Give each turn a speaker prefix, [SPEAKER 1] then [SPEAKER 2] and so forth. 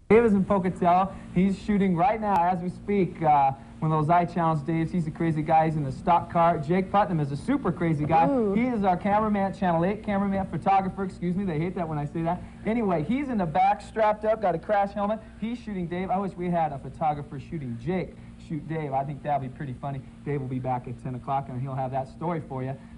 [SPEAKER 1] Dave is in Pocatello. He's shooting right now as we speak. One of those I Challenge Daves. He's a crazy guy. He's in the stock car. Jake Putnam is a super crazy guy.
[SPEAKER 2] Ooh.
[SPEAKER 1] He is our cameraman, Channel 8 cameraman, photographer. Excuse me, they hate that when I say that. Anyway, he's in the back, strapped up, got a crash helmet. He's shooting Dave. I wish we had a photographer shooting Jake shoot Dave. I think that'll be pretty funny. Dave will be back at 10 o'clock, and he'll have that story for you.